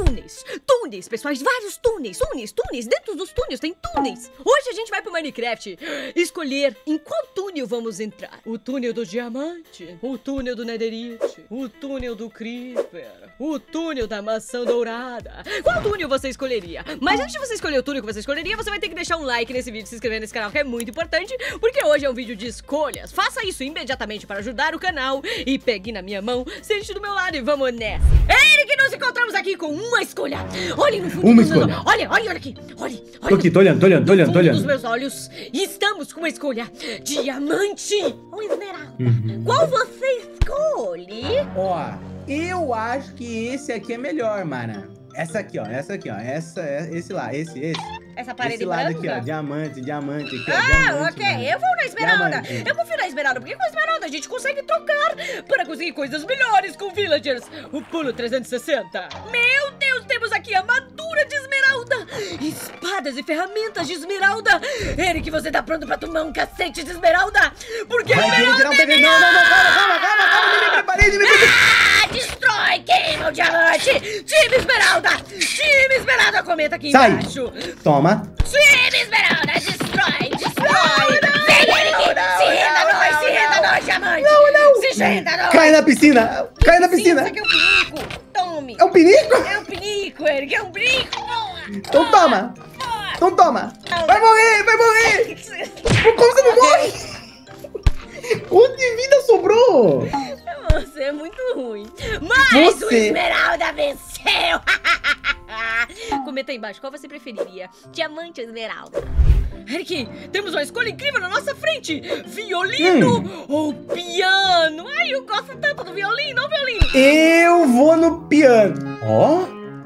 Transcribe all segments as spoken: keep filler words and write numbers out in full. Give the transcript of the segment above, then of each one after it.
túneis. Túneis, pessoal, vários túneis. Túneis, túneis, dentro dos túneis tem túneis. Hoje a gente vai pro Minecraft escolher em qual túnel vamos entrar. O túnel do diamante, o túnel do netherite, o túnel do creeper, o túnel da maçã dourada. Qual túnel você escolheria? Mas antes de você escolher o túnel que você escolheria, você vai ter que deixar um like nesse vídeo, se inscrever nesse canal, que é muito importante, porque hoje é um vídeo de escolhas. Faça isso imediatamente para ajudar o canal e pegue na minha mão, sente do meu lado e vamos nessa. Eric, nos encontramos aqui com uma escolha. Olhem no fundo uma dos escolha. meus olhos. Olha, olha, olha aqui. Olha, olha. Tô aqui, tô olhando, tô olhando, tô olhando, tô No fundo olhando. dos meus olhos, estamos com uma escolha: diamante ou esmeralda. Uhum. Qual você escolhe? Ó, eu acho que esse aqui é melhor, mana. Essa aqui, ó, essa aqui, ó, essa, é- esse lá, esse, esse. Essa parede Esse lado branca? aqui, ó, diamante, diamante aqui, ó, Ah, diamante, ok. mana. Eu vou na esmeralda. Diamante. Eu confio na esmeralda, porque com a esmeralda a gente consegue trocar para conseguir coisas melhores com villagers. O pulo trezentos e sessenta. Meu Deus, temos aqui armadura de esmeralda, espadas e ferramentas de esmeralda. Eric, você tá pronto pra tomar um cacete de esmeralda? Porque a Vai querer esmeralda tirar um é pedaço. Não, não, não, calma, calma, calma, calma, me preparei, me preparei. Ah, destrói, queima o diamante. Time esmeralda, time esmeralda, comenta aqui Sai. embaixo. Toma. Time esmeralda, destrói, destrói. Vem, Eric, se renda a nós, se renda a nós, diamante. Não, não. Se renda a nós. Cai na piscina, cai na piscina. Sim, isso aqui é um pinico. Tome. É um pinico? É um pinico, Eric, é um pinico. Boa. Então Boa. toma. Boa. Então toma. Vai morrer, vai morrer. Como você não morre? Quanto de vida sobrou? Você é muito ruim. Mas o Você. esmeralda venceu. Comenta aí embaixo, qual você preferiria? Diamante ou esmeralda? Eric, temos uma escolha incrível na nossa frente. Violino Hum. ou piano? Ai, eu gosto tanto do violino ou violino. Eu vou no piano. Ó.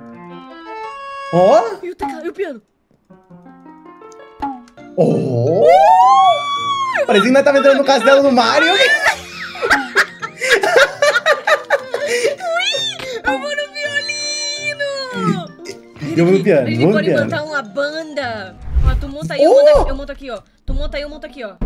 Ó. E o, teca- e o piano? Ó. Parecia que nós tava entrando no castelo do Mario. Eu vou no violino. Eu vou no piano, Ele vou no pode piano. montar uma banda. Ó, tu monta aí, eu, Oh! monto aqui, eu monto aqui, ó. Tu monta aí, eu monto aqui, ó.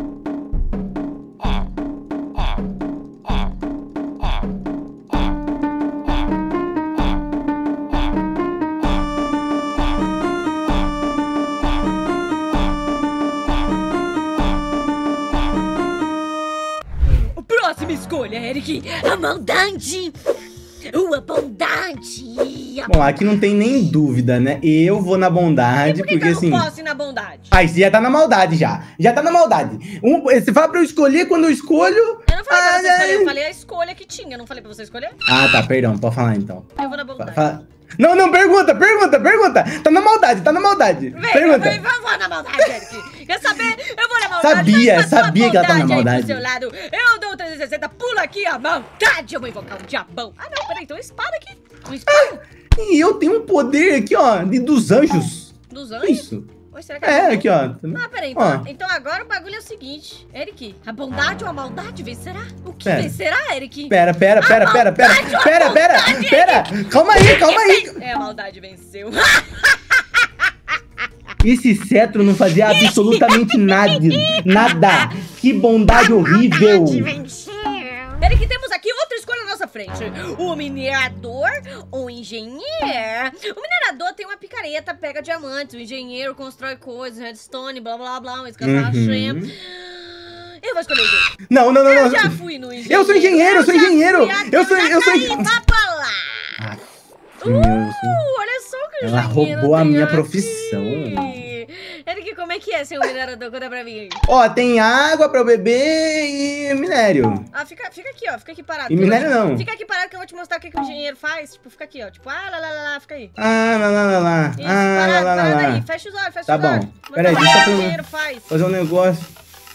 Próxima escolha, Eric. A maldade. Uma bondade. Bom, aqui não tem nem dúvida, né? Eu vou na bondade, Por que, que porque eu assim. não posso ir na bondade? Aí você já tá na maldade já. Já tá na maldade. Um, você fala pra eu escolher, quando eu escolho. Eu não falei pra você Ai, escolher, ai. eu falei a escolha que tinha. Eu não falei pra você escolher? Ah, tá, perdão, pode falar então. Eu vou na Fa- bondade. fa- Não, não, pergunta, pergunta, pergunta. Tá na maldade, tá na maldade. Vem, Pergunta. vem, vamos na maldade, Eric. Quer saber? Eu vou na maldade. Sabia, mas com a sua sabia que ela tá na bondade aí maldade. do seu lado. Eu dou o trezentos e sessenta, pulo aqui a maldade. Eu vou invocar um diabão. Ah, não, peraí, tem uma espada aqui. Uma espada E eu tenho um poder aqui, ó, de, dos anjos. dos Que anjos. isso? Oi, será que É, bom? aqui, ó. Ah, peraí, Ó. então, então agora o bagulho é o seguinte, Eric, a bondade ou a maldade vencerá? O que Pera. vencerá, Eric? Pera, pera, pera, A pera, pera, maldade, a pera, pera, maldade, pera. Calma aí, calma aí. É, a maldade venceu. Esse cetro não fazia absolutamente nada. Nada. Que bondade horrível. Venceu. Eric, temos aqui outra escolha na nossa frente. O minerador ou o engenheiro? O minerador tem uma picareta, pega diamantes. O engenheiro constrói coisas, redstone, blá blá blá, um escavache. Uhum. Eu vou escolher o engenheiro. Não, não, não, Eu não. já fui no engenheiro. Eu sou engenheiro, eu sou já engenheiro. fui até Eu sou, eu sou. Aí, vá pra lá. Ah, Uh, meu Deus. olha só que o Ela engenheiro roubou a tem minha aqui. profissão. Eric, como é que é ser um minerador? Conta pra mim aí. Ó, tem água pra eu beber e minério. Ah, fica, fica aqui, ó. Fica aqui parado. E que eu vou minério te- não. Fica aqui parado que eu vou te mostrar o que, que o engenheiro faz. Tipo, fica aqui, ó. Tipo, ah, lá, lá, lá, lá, fica aí. Ah, lá, lá, lá, lá. Isso, Ah, lá, parado, lá, lá, parado lá. aí. Fecha os olhos, fecha Tá os olhos. bom. Vou Peraí, mostrar deixa o que eu o fazer um- engenheiro faz. Fazer um negócio.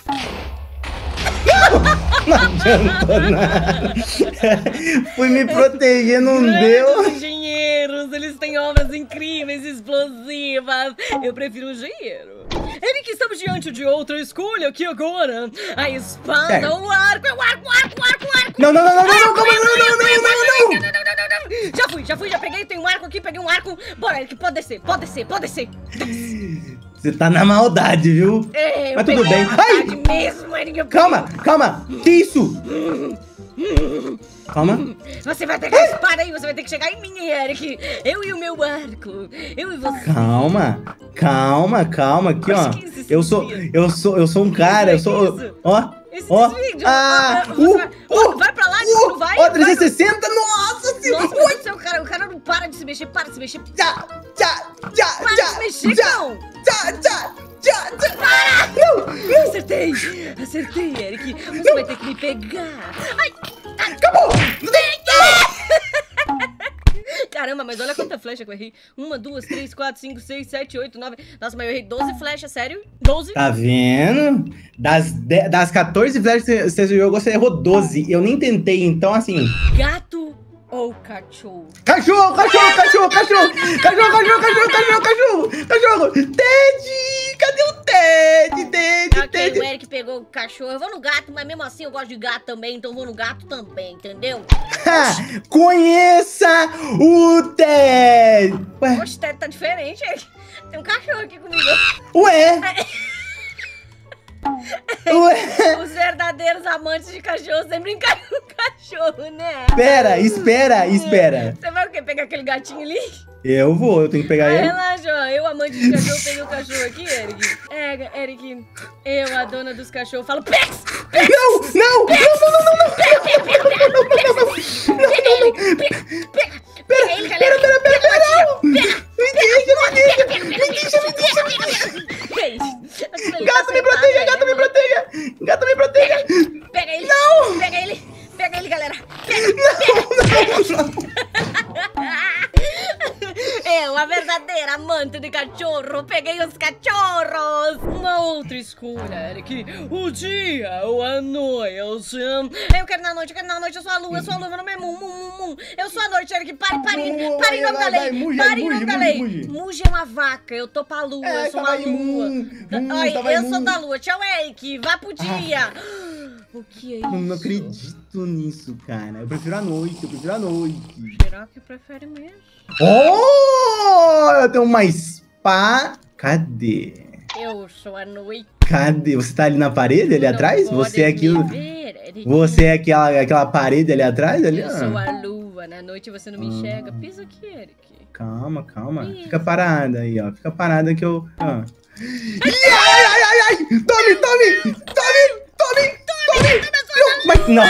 Não adiantou nada. Fui me proteger, não Grandes deu. engenheiros, eles têm obras incríveis, explosivas. Eu prefiro o engenheiro. Eric, estamos diante de outra escolha aqui agora. A espada Certo. ou o arco. É o arco, o arco, o arco, o arco. Não, não, não, não, não, não, calma, não, não, não, não, não. Não, não, não, não, não. Já fui, já fui, já peguei. Tem um arco aqui, peguei um arco. Bora, Eric, pode descer, pode descer, pode descer. Você tá na maldade, viu? É, eu Mas tudo peguei bem. a vontade Ai! mesmo, Eric. eu Calma, calma. Que isso? Calma. Você vai pegar a espada aí, você vai ter que chegar em mim, Eric. Eu e o meu arco. Eu e você. Calma, calma, calma. Aqui, ó. Eu sou, eu sou, eu sou um cara, eu sou... Ó, ó. Ah, uh, vai, uh, vai pra lá, uh, não vai? Ó, trezentos e sessenta, nossa senhora. Nossa, meu Deus do céu, cara, o cara não para de se mexer, para de se mexer. Já, já, já, para já, de se mexer, já, não. já, já, já, já. Para! Não, não. Acertei, acertei, Eric. Você não. vai ter que me pegar. Ai, acabou. Caramba, mas olha quanta flecha que eu errei. Uma, duas, três, quatro, cinco, seis, sete, oito, nove. Nossa, mas eu errei doze flechas, sério? doze? Tá vendo? Das, de, das quatorze flechas que você jogou, você errou doze. Eu nem tentei, então assim... Gato ou cachorro? Cachorro, cachorro, cachorro, cachorro! Cachorro, cachorro, cachorro, cachorro, cachorro! Cachorro! Ted! Cadê o Ted? Ted, Ok, Ted! o Eric pegou o cachorro. Eu vou no gato, mas mesmo assim eu gosto de gato também, então eu vou no gato também, entendeu? Ha, conheça o Ted! Ué? Poxa, o Ted tá diferente, Eric. Tem um cachorro aqui comigo. Ué? Ué? Os verdadeiros amantes de cachorro sempre encaram o cachorro, né? Espera, espera, espera. Você vai o quê? Pegar aquele gatinho ali? Eu vou, eu tenho que pegar Ah, ele. relaxa, ó. Eu, amante de cachorro, peguei o cachorro aqui, Eric. É, Eric, eu, a dona dos cachorros, falo Pex! Não, não, não, não, não, não, não. Pega, pega, pega, pega, pega, pega ele, pega, pega, pega ele, galera. Pera, pera, pera, não. Pega, Me deixa, me deixa, me deixa, me deixa, me deixa. Gato, me proteja, gato, me proteja. Gato, me proteja. Pega ele. Não. Pega ele. Pega ele, galera. Não, não, não. Eu, a verdadeira amante de cachorro, peguei os cachorros. Uma outra escolha, Eric. O dia ou a noite. Eu quero na noite, eu quero na noite. Eu sou a lua, eu sou a lua, meu nome é Mum, Mum, Mum, Mum. Eu sou a noite, Eric. Pare, pare, pare em nome da lei. Pare em nome da lei. Muge é uma vaca, eu tô pra lua, eu sou a lua. Olha, eu sou da lua. Tchau, Eric. Vá pro dia. O que é isso? Eu não acredito nisso, cara. Eu prefiro a noite, eu prefiro a noite. Será que prefere mesmo? Oh, eu tenho uma espada. Cadê? Eu sou a noite. Cadê? Você tá ali na parede, ali Não atrás? Você é aquilo... ver, Eric. Você é aquela, aquela parede ali atrás? Ali? Eu Ah. sou a lua. Na noite você não me enxerga. Pisa aqui, Eric. Calma, calma. Isso. Fica parada aí, ó. Fica parada que eu... Ah. Ai, ai, ai, ai, ai! Tome, tome! Tome! Tome! Tome! Não, mas não!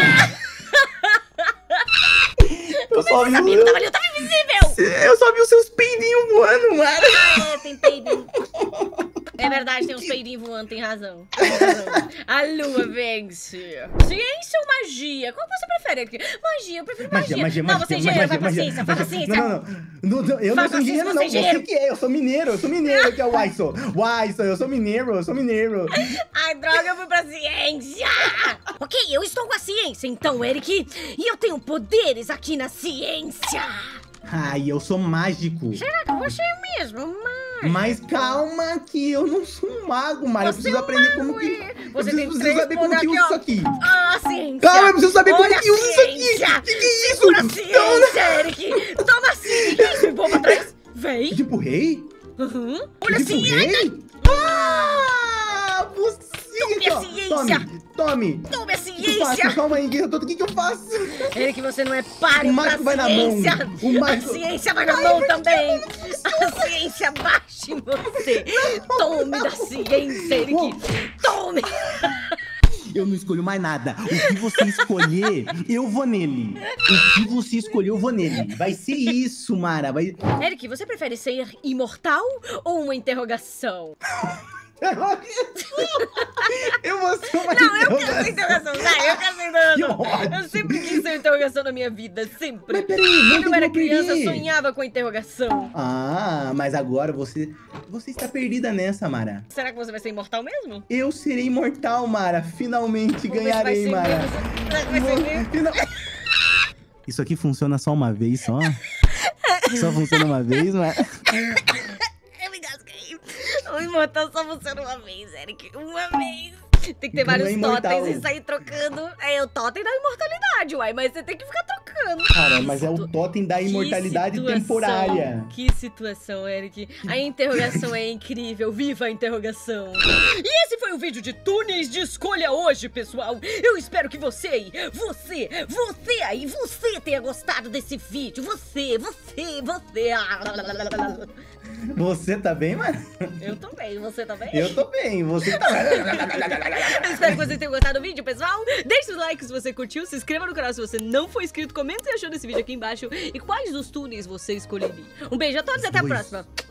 Eu só vi Sabia que eu tava ali, eu tava invisível! Eu só vi os seus peidinhos voando, mano. Ah, é, tem peidinho. É verdade, tem uns peidinhos voando, tem razão. Tem razão. A lua vence. Ciência ou magia? Qual que você prefere aqui? Magia, eu prefiro magia. Magia, magia, não, magia, você é magia, engenheiro, vai magia, pra magia, ciência, vai pra magia. ciência. Não, não, não. não, eu Vai não pra sou ciência, engenheiro, você não. é engenheiro. Você que é, eu sou mineiro, eu sou mineiro, que é o Waiso. Waiso, eu sou mineiro, eu sou mineiro. Ai, droga, eu fui pra ciência. Ok, eu estou com a ciência, então, Eric. E eu tenho poderes aqui na ciência. Ai, eu sou mágico. Será que você é mesmo, mas... Mas calma que eu não sou um mago, Mari. Eu Você preciso é um aprender mago, como que... é. Eu Você preciso, tem preciso três saber como que poderes usa aqui, isso ó. aqui. Ah, ciência. Calma, eu preciso saber como Olha que usa isso aqui. ciência. Que que é isso? Segura a ciência, Eric. Toma assim. Isso, me empurra pra trás. Vem. Tipo rei? Uhum. Olha Tipo assim. rei? Ah, você... Tome a ó, ciência. Tome, tome. Tome a O que eu faço? ciência. Calma aí, que eu tô... O que que eu faço? Eric, você não é páreo O pra mágico vai na mão. ciência. O mágico- A ciência vai na mão também. A ciência baixa em você. Tome da ciência, Eric. Tome. Eu não escolho mais nada. O que você escolher, eu vou nele. O que você escolher, eu vou nele. Vai ser isso, Mara. Vai... Eric, você prefere ser imortal ou uma interrogação? Eu vou ser uma Não, eu quero interrogação. ser interrogação, vai, eu quero ser interrogação. Que ódio. Eu sempre quis ser interrogação na minha vida, sempre. Mas peraí, não Quando eu era tem criança, eu perder. sonhava com a interrogação. Ah, mas agora você... Você está perdida nessa, Mara. Será que você vai ser imortal mesmo? Eu serei imortal, Mara. Finalmente Vamos ver se vai ganharei, ser Mara. mesmo. Será que vai ser mesmo? Final- Isso aqui funciona só uma vez, só? Só funciona uma vez, Mara? Eu me engasguei. O imortal só funciona uma vez, Eric. Uma vez. Tem que ter Então vários é imortal. totens e sair trocando. É o totem da imortalidade, uai. Mas você tem que ficar trocando. pagando. Cara, mas é o totem da imortalidade situação, temporária. Que situação, Eric. A interrogação é incrível. Viva a interrogação. E esse foi o vídeo de túneis de escolha hoje, pessoal. Eu espero que você aí, você, você aí, você tenha gostado desse vídeo. Você, você, você. Você tá bem, mano? Eu tô bem, você tá bem? Eu tô bem, você tá Eu espero que vocês tenham gostado do vídeo, pessoal. Deixe o like se você curtiu, se inscreva no canal se você não for inscrito, comenta o que achou desse vídeo aqui embaixo e quais dos túneis você escolheria. Um beijo a todos e até a próxima.